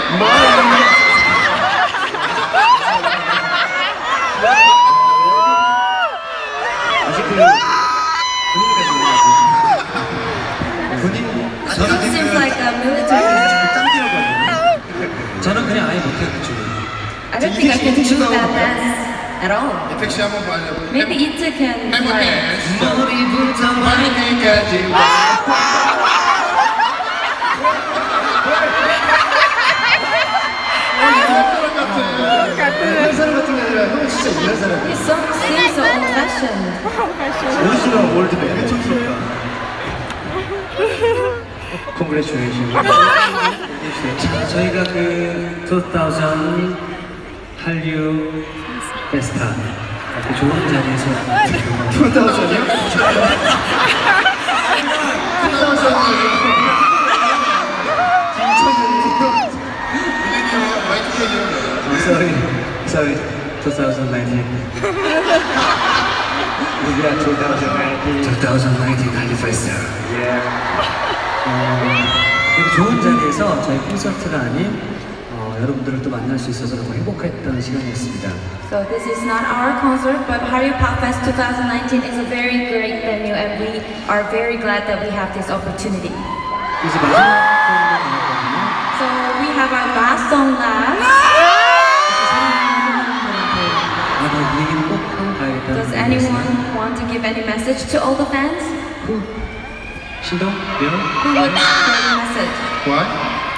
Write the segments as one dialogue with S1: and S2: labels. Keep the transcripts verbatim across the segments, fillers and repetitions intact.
S1: 아직 그 군인
S2: It seems like a military.
S1: 저는 그냥 아예 못했죠.
S2: I don't think I can do that dance at all.
S3: 이택 씨 한번 봐요.
S2: Maybe Ita can
S3: 해볼게.
S2: try.
S3: 머리부터 머리까지 와.
S1: 옛날 사람 같은 게 아니라 형은 진짜 옛날 사람이야.
S2: His song seems so old-fashioned.
S1: 오리지널 월드맨 촌스럽다. Congratulations. 자, 저희가 그 이천 한류 페스타 그 좋은 자리에서 이천이요? Sorry, sorry, twenty nineteen. Yeah, twenty nineteen. twenty nineteen 한류 페스타. Yeah. 어, 이렇게 좋은 자리에서 저희 콘서트가 아닌 어, 여러분들을 또 만날 수 있어서 너무 행복했던 시간이었습니다.
S2: So this is not our concert, but Hallyu Pop Fest twenty nineteen is a very great venue, and we are very glad that we have this opportunity.
S1: 이제 마지막 곡이 나왔거든요.
S2: So we have our last song last.
S1: 아, 나 이 얘기는 꼭 하고 가야겠다.
S2: Does anyone want to give any message to all the fans?
S1: 신동? 명?
S2: Who would spread a message?
S3: What?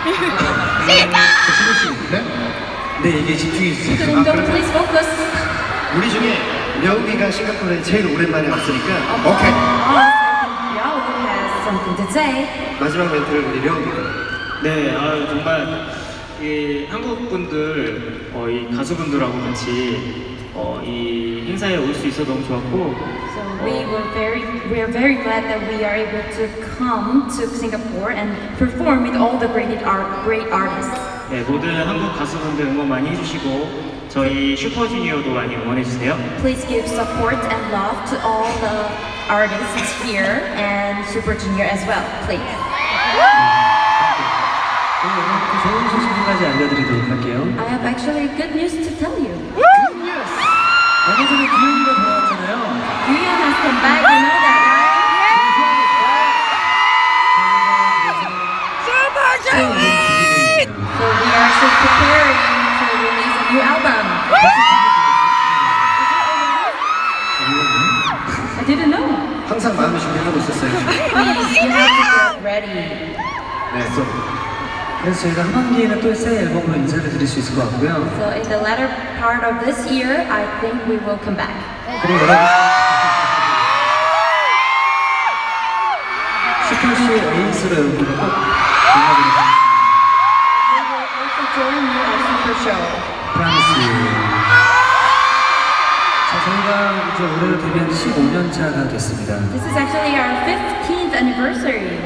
S1: 신동 씨.
S3: 네?
S1: 네, 이게 집중이 있어요.
S2: Don't please focus.
S1: 우리 중에 명이가 싱가포르에 제일 오랜만에 왔으니까
S3: 오케이.
S2: Oh, I think Yao has something to say.
S1: 마지막 멘트를 우리 명이가.
S4: 네, 아, 정말 이 한국 분들, 어, 이 가수분들하고 같이 어, 이 행사에 올 수 있어서 너무 좋았고.
S2: So we were very, we are very glad that we are able to come to Singapore and perform with all the great art, great artists.
S4: 네, 모든 한국 가수분들 응원 많이 해주시고 저희 슈퍼주니어도 많이 응원해주세요.
S2: Please give support and love to all the artists here and Super Junior as well, please.
S1: 좋은 소식 한 가지 알려드리도록 할게요.
S2: I have actually good news to tell you.
S1: 얼마 전에 규현이가 돌아왔잖아요.
S2: Yuyeon has come back, you know that, right? So we are actually preparing to release a new album. I didn't know.
S1: 항상 마음의 준비하고 있었어요.
S2: Please, you have to get ready.
S1: 네, 그래서, 그래서 저희가 하반기에는 또 새 앨범으로 인사를 드릴 수 있을 것 같고요.
S2: So in the latter part of this year, I think we will come back.
S1: 그리고 여러분 슈퍼쇼 에이스로 여러분들 꼭 만나보겠습니다.
S2: We will also join you at Super Show.
S1: 프랑스. 자, 저희가 이제 올해로 데뷔한 십오 년 차가 됐습니다.
S2: This is actually our fifteenth anniversary.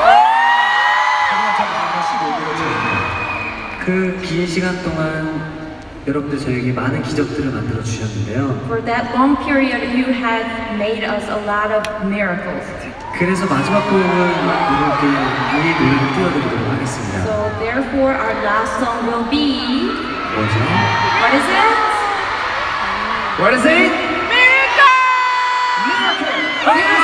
S1: 그 긴 시간 동안 여러분들 저에게 많은 기적들을 만들어 주셨는데요.
S2: For that long period, you have made us a lot of miracles.
S1: 그래서 마지막 곡은 여러분께 이 노래를 띄워드리도록 하겠습니다.
S2: So therefore, our last song will be.
S1: 뭐죠?
S2: What is it?
S1: What is it?
S2: Miracle! Miracle!